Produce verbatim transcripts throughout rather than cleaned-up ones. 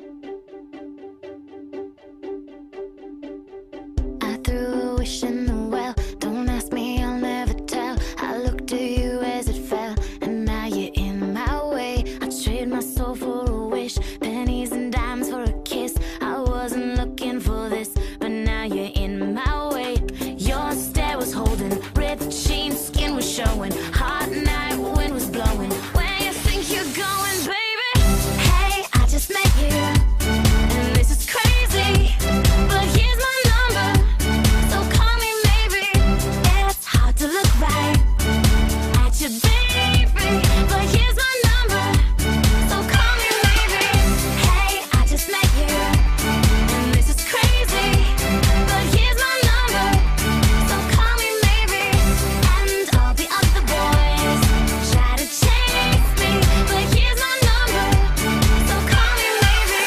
I threw a wish in the well. Don't ask me, I'll never tell. I looked to you as it fell, and now you're in my way. I trade my soul for a wish, pennies and dimes for a kiss. I wasn't looking for this, but now you're in my way. Your stare was holding, ripped jeans, skin was showing. Hot night, wind was blowing. Where you think you're going, baby? Hey, I just met you, and this is crazy, but here's my number, so call me maybe. It's hard to look right at you, baby, but here's my number, so call me maybe. Hey, I just met you, and this is crazy, but here's my number, so call me maybe. And all the other boys try to chase me, but here's my number, so call me maybe.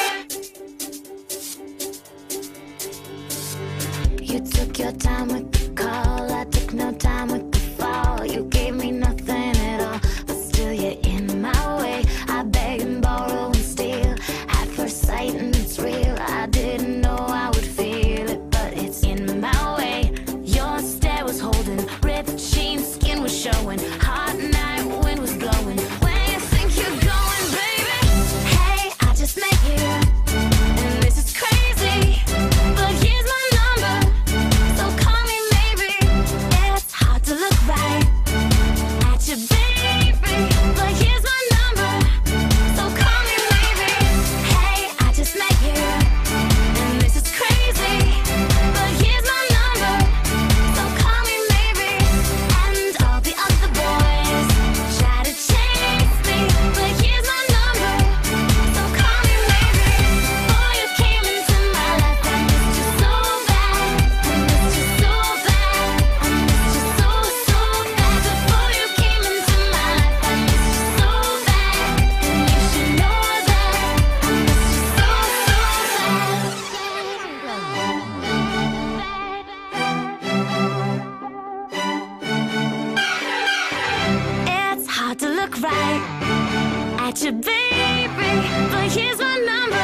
You took your time with the call, I took no time with the fall. You gave me nothing at all, but still you're in my way. I beg and borrow and steal at first sight, and it's real. I didn't know I would feel it, but it's in my way. Your stare was holding, ripped jeans, skin was showing. Hot night, wind was blowing. Where you think you're going, baby? Hey, I just met you, and this is crazy, but here's my number, so call me maybe. It's hard to look right at you, baby, but here's my number, so call me maybe. Hey, I just met you, and this is crazy, but here's my number, so call me maybe. And all the other boys try to chase me, but here's my number, so call me maybe. Before you came into my life, I missed you so bad, I missed you so bad, I missed you so, so bad. Before you came into my life, I missed you so bad, and you should know that I missed you so, so bad. It's hard to look right at you, baby, but here's my number,